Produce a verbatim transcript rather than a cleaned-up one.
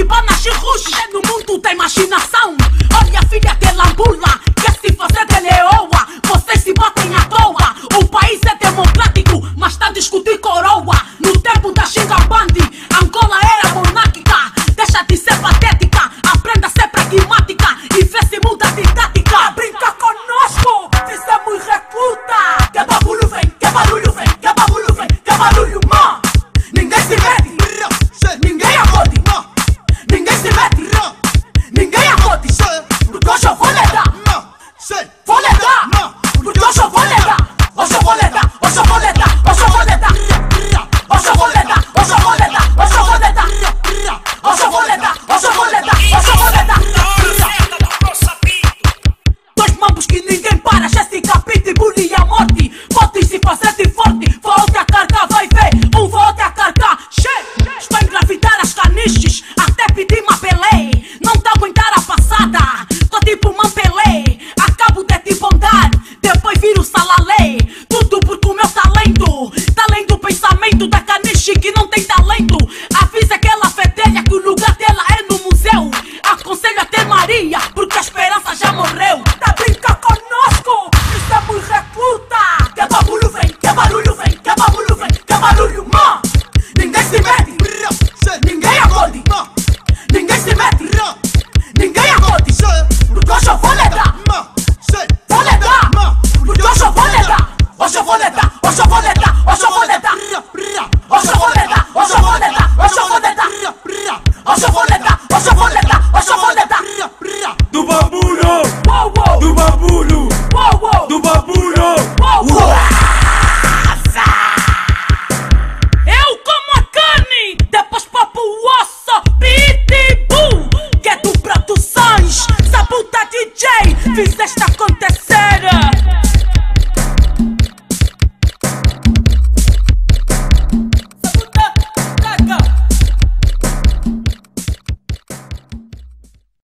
que banache rush. No mundo da imaginação, olha filha de lambula, quer se fazer de leoa. Vocês se batem à toa. O país é democrático, mas tá a discutir coroa. No tempo da Xingabandi, Angola era monárquica. Deixa de ser patética, aprenda a ser pragmática e vê se muda de tática. Brinca conosco, fizemos recruta. Que bagulho vem, que barulho vem, que bagulho vem, que barulho, mã. Ninguém se mete, ninguém acode, ninguém se mete, ninguém acode. Porque hoje eu vou lhe dar, vou lhe dar, porque hoje eu vou lhe dar, hoje eu vou lhe dar, hoje eu vou lhe dar, hoje eu vou lhe dar, hoje eu vou lhe dar, hoje eu vou lhe dar, hoje eu vou lhe dar, hoje eu vou lhe dar, hoje eu vou lhe dar, hoje eu vou lhe dar. Dois mambos que ninguém para, Jéssica, Pitbull e a morte. Pode se fazer de forte, volte a carga, vai ver, um volte a carga. Che, estou a engravidar as caniches, até pedi uma Pelé. Não tá a aguentar a passada, tô tipo uma Pelé. Acabo de te bondar, depois viro salalé. Tudo porque o meu talento, talento pensamento da caniche que não tem talento. Avisa aquela fedelha que o lugar dela é no museu. Aconselho a ter Maria, porque a esperança já morreu. Tá brinca conosco, estamos recruta. Que bagulho vem, que barulho vem, que bagulho vem, que barulho, mã. Ninguém se mete, ninguém acode, ninguém se mete, ninguém acode. Porque hoje eu vou lhe dar, vou lhe dar, porque hoje eu vou lhe dar, hoje eu vou lhe dar, hoje eu vou lhe dar, hoje eu vou lhe dar, hoje eu vou lhe dar, hoje eu vou lhe dar, hoje eu vou lhe dar, hoje eu vou lhe dar, hoje eu vou lhe dar, hoje eu vou lhe dar. Do babulo, Uou, uou, do babulo, uou, uou, do babulo. uou, uou. Eu como a carne, depois papo o osso. Pitbull, que é do Produções, Sabuta D J, fiz esta com